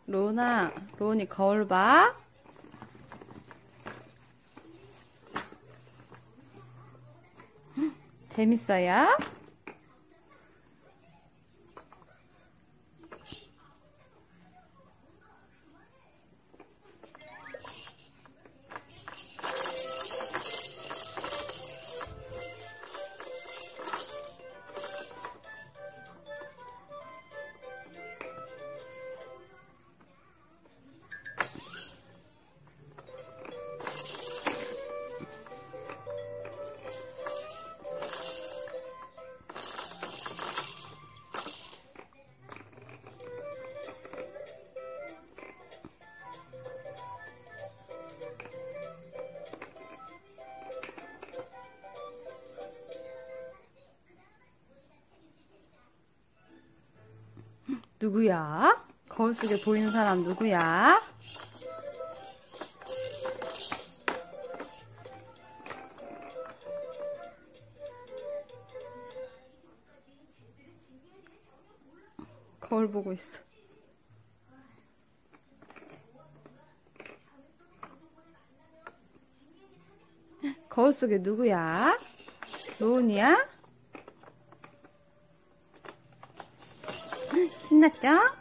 로운아, 로운이 거울 봐. 재밌어요? 누구야? 거울 속에 보이는 사람 누구야? 거울 보고 있어. 거울 속에 누구야? 로운이야? 신났죠?